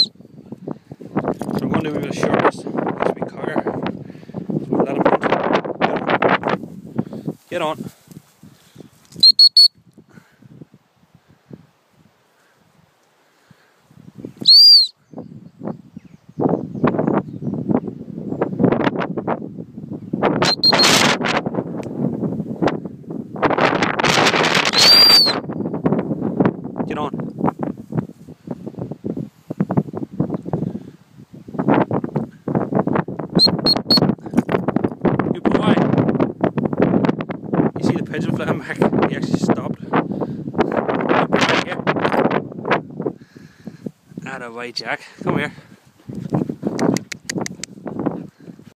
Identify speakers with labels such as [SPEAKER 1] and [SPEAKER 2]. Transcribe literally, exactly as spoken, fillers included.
[SPEAKER 1] So we're going to do a bit of shortness. He's a bit cogger. So we'll let him punch. Get on. Get on. Good boy. You see the pigeon flying back? He actually stopped. Good boy, yeah. Atta way, Jack. Come here.